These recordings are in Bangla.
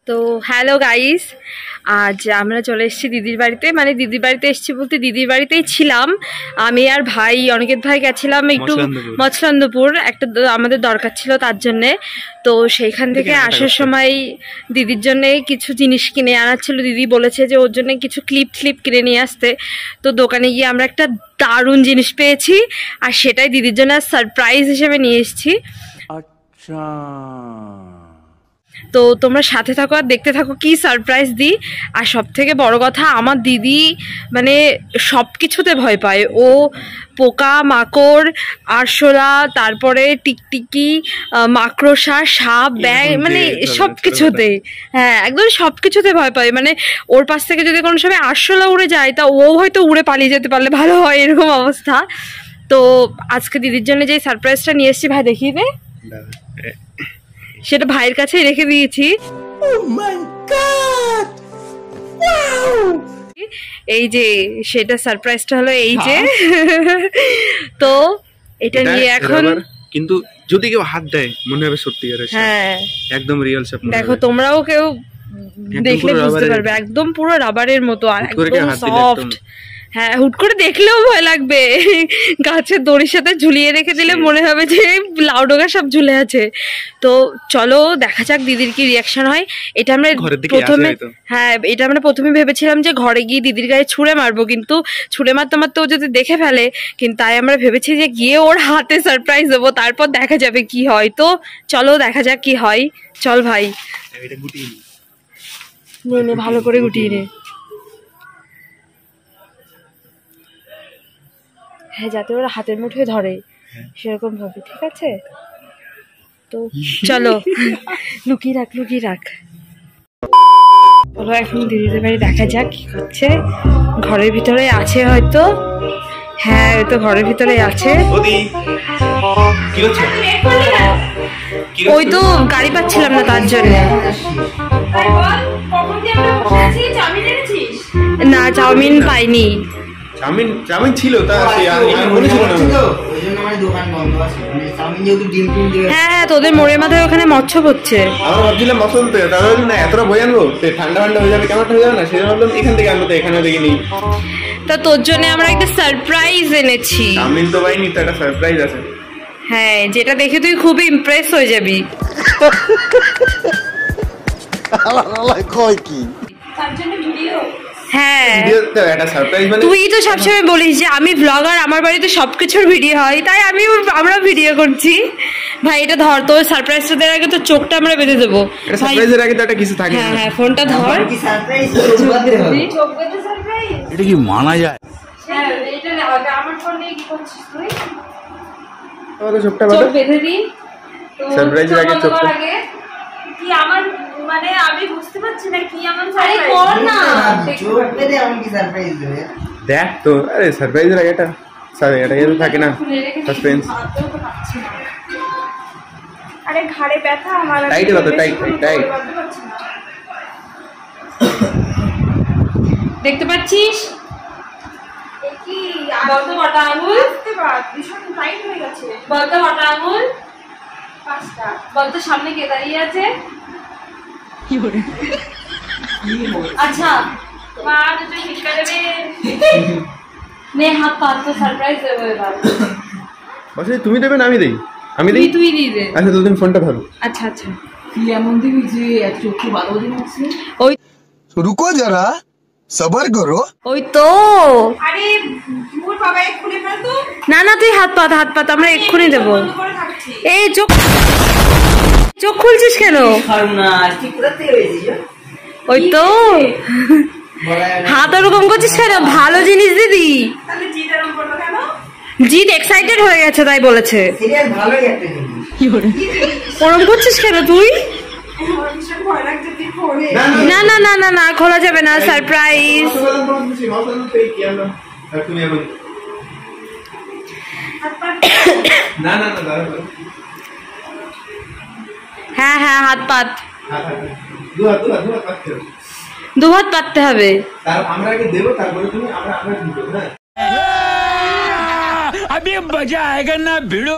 তো হ্যালো গাইস, আজ আমরা চলে এসেছি দিদির বাড়িতে। মানে দিদির বাড়িতে এসেছি বলতে দিদির বাড়িতেই ছিলাম। আমি আর ভাই, অনিকেত ভাই গেছিলাম একটু মৎস্যন্দপুর, একটা আমাদের দরকার ছিল তার জন্যে। তো সেইখান থেকে আসার সময় দিদির জন্যে কিছু জিনিস কিনে আনার ছিল। দিদি বলেছে যে ওর জন্য কিছু ক্লিপ কিনে নিয়ে আসতে। তো দোকানে গিয়ে আমরা একটা দারুণ জিনিস পেয়েছি, আর সেটাই দিদির জন্য সারপ্রাইজ হিসেবে নিয়ে এসেছি। আচ্ছা, তো তোমরা সাথে থাকো আর দেখতে থাকো কি সারপ্রাইজ দিই। আর সব থেকে বড় কথা, আমার দিদি মানে সব কিছুতে ভয় পায়। ও পোকা মাকড়, আরশোলা, তারপরে টিকটিকি, মাকড়সা, সাপ, ব্যাং, মানে সব কিছুতে, হ্যাঁ একদম সব কিছুতে ভয় পায়। মানে ওর পাশ থেকে যদি কোনো সময় আরশোলা উড়ে যায় তা ও হয়তো উড়ে পালিয়ে যেতে পারলে ভালো হয়, এরকম অবস্থা। তো আজকে দিদির জন্য যে সারপ্রাইজটা নিয়ে এসেছি, ভাই দেখিয়ে দে। সেটা ভাইয়ের কাছেই রেখে দিয়েছি। এই যে সেটা সারপ্রাইজটা হলো এই যে। তো এটা নিয়ে এখন কিন্তু যদি কেউ হাত দেয় মনে হবে সত্যিকারের, হ্যাঁ একদম রিয়েল সাপ। দেখো তোমরাও কেউ দেখলে বুঝতে পারবে, একদম পুরো রাবারের মতো আর একদম সফট। হ্যাঁ, হুট করে দেখলেও ভয় লাগবে। গাছের দড়ির সাথে ঝুলিয়ে রেখে দিলে মনে হবে যে লাউডোগা সব ঝুলে আছে। তো চলো দেখা যাক দিদির কি রিয়াকশন হয়। এটা আমরা প্রথমে, হ্যাঁ এটা আমরা প্রথমে ভেবেছিলাম যে ঘরে গিয়ে দিদির গায়ে ছুঁড়ে মারবো, কিন্তু ছুঁড়ে মারতে মারতে ও যদি দেখে ফেলে, কিন্তু তাই আমরা ভেবেছি যে গিয়ে ওর হাতে সারপ্রাইজ দেবো, তারপর দেখা যাবে কি হয়। তো চলো দেখা যাক কি হয়। চল ভাই, নে ভালো করে গুটিয়ে নে। হ্যাঁ, যাতে ওরা হাতের মুঠোয় ধরে সেরকম ভাবে, ঠিক আছে? তো চলো লুকিয়ে রাখ। বলো এখন দিদিদের বাড়ি দেখা যাক কি করছে। ঘরের ভিতরে আছে হয়তো, হ্যাঁ ওই তো ঘরের ভিতরে আছে। ওই তো গাড়ি পাচ্ছিলাম না তার জন্য। না চাউমিন পাইনি। চাউমিন ছিল, হ্যাঁ তোদের মোড়ের মাথায় ওখানে মৎস্য করছে। আমরা ভাবছিলাম মৎস্য তুলতে, তাহলে না এতটা বই আনবো, ঠান্ডা হয়ে যাবে, কেমন হয়ে যাবে না, সেজন্য ভাবলাম এখান থেকে আনবো, এখানে দেখিনি। তা তোর জন্য আমরা একটা সারপ্রাইজ এনেছি। চাউমিন তো পাইনি, তো একটা সারপ্রাইজ আছে। হ্যাঁ, যেটা দেখে তুই খুব ইমপ্রেস হয়ে যাবি। হ্যাঁ তুই তো সবসময় বলিস যে আমি ব্লগার, আমার বাড়িতে সবকিছুর ভিডিও হয়, তাই আমরা ভিডিও করছি। ভাই এটা ধর, তোর সারপ্রাইজটা দেওয়ার আগে তো চোখটা আমরা বেঁধে দেবো। সারপ্রাইজের আগে তো একটা কিছু থাকে। হ্যাঁ হ্যাঁ ফোনটা ধর। এটা কি মানা যায়? হ্যাঁ এটা আমার ফোন নিয়ে কি করছিস তুই? তোর চোখটা বেঁধে দি। সারপ্রাইজের আগে চোখটা কি আমার, মানে আমি বুঝতে পারছি না কি এমন সারপ্রাইজ। আরে কর না, চোখ বেঁধে আমি কি সারপ্রাইজ দেব? দেখ তো, আরে সারপ্রাইজের আগে এটা এটা থাকে না, সাসপেন্স। আরে ঘাড়ে ব্যথা আমার, টাইট বাতো, টাইট। দেখতে পাচ্ছিস কি? বলতো কটা আঙুল? দেখতে পাচ্ছ ভীষণ টাইট হয়ে গেছে। বলতো কটা আঙুল? 5টা। বলতো সামনে কে দাঁড়িয়ে আছে? কি করে? আচ্ছা মা তুই শিক্ষা দেবে নে, হাত পাত তো সারপ্রাইজ দেবো এবার। বসে তুমি দেবে না আমি দেই? আমি দেই, তুই দিয়ে দে। আচ্ছা তো তুমি ফোনটা ধরো। আচ্ছা কি এমন দিবি যে এক চোখে ভালো দিন আছে? ওই রুকো যারা, সবার করো। ওই তো। আরে মোর বাবা এক্ষুনি ফেল তো। না তুই হাত পাত আমরা এক্ষুনি দেবো। এই চোখ খুলছিস কেন? ওই তো হাত ওরকম করছিস কেন? ভালো জিনিস দিদি। জিৎ এক্সাইটেড হয়ে গেছে তাই বলেছে। ওরকম করছিস কেন তুই? না খোলা যাবে না, সারপ্রাইজ। হ্যাঁ হাত পাত, দু হাত পাততে হবে। আমরা আগে দেবো, তারপরে তুমি আমরা দিব। अभी मजा आएगा ना भिड़ो।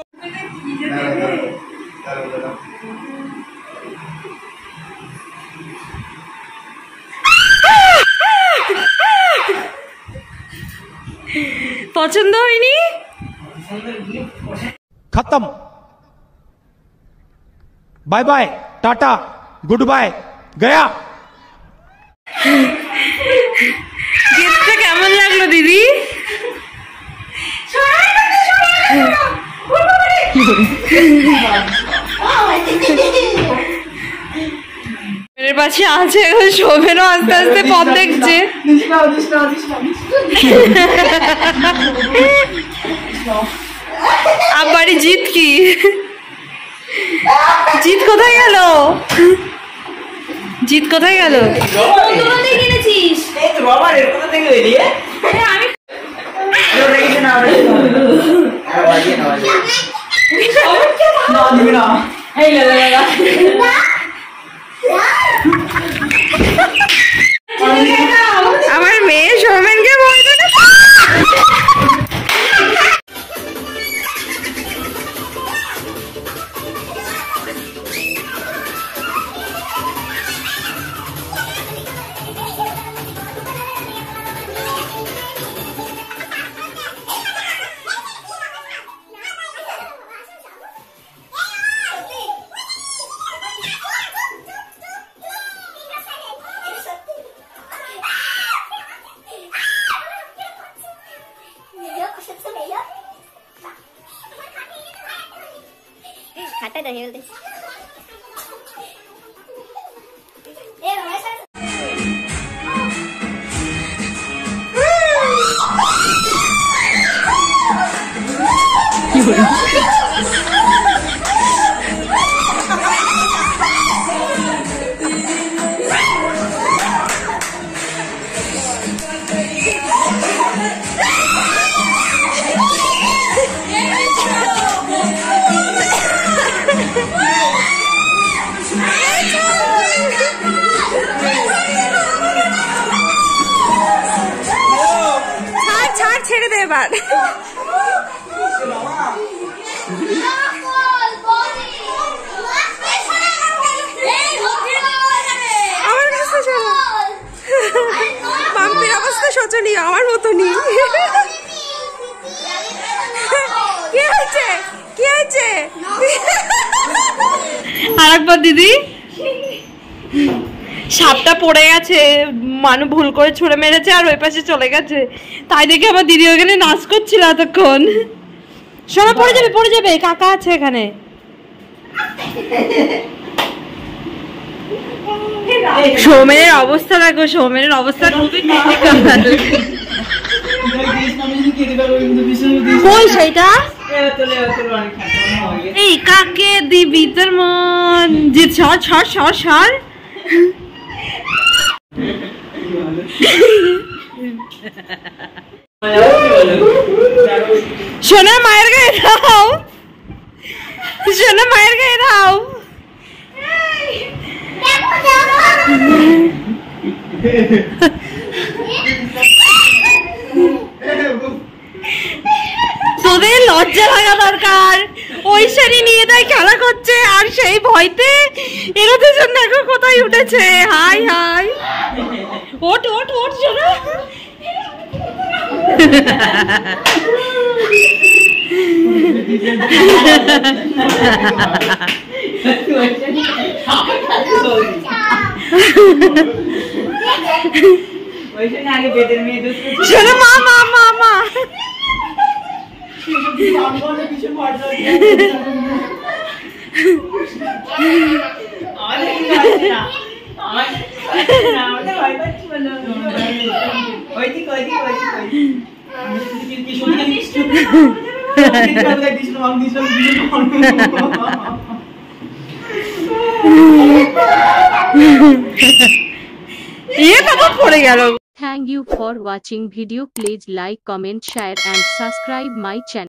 পছন্দ হয়নি? खत्म bye bye tata goodbye गया গিফটটা কেমন লাগলো দিদি? এর পাশে আছে এখন শোভেনও আস্তে আস্তে পথ দেখছে। আবারই জিত কি? জিত কোথায় গেল? জিত কোথায় গেল? কিনেছিস আমার মেয়ে সৌমেনকে বলবে না। খাটা তো হেলতে ছেড়ে দে এবার। আমার কাছে চলো। পাম্পির অবস্থা শোচনীয়, আমার মতনই। কি হয়েছে? কি হয়েছে? আরেকবার দিদি, সাপটা পড়ে গেছে, মানুষ ভুল করে ছুঁড়ে মেরেছে আর ওই পাশে চলে গেছে, তাই দেখে আমার দিদি ওখানে নাচ করছিল এতক্ষণ। শোনা পড়ে যাবে, পড়ে যাবে, কাকা আছে এখানে। সৌমেনের অবস্থা দেখো, সৌমেনের অবস্থা খুবই ক্রিটিক্যাল। কই সেইটা? এই কাকে দিবি তোর মন? যে সর সর সর সর। সোনা মায়ের গায়ে দাও, সোনা মায়ের গায়ে দাও। তোদের লজ্জা লাগা দরকার। ওই শাড়ি নিয়ে তাই খেলা করছে আর সেই ভয়তে এরা দুজন দেখো কোথায় উঠেছে। হাই হাই, ওঠ ওঠ ওঠ সোনা। শোনো মা মা মা মা। ये कब पड़े गया? Thank you for watching video. Please like, comment, share and subscribe my channel.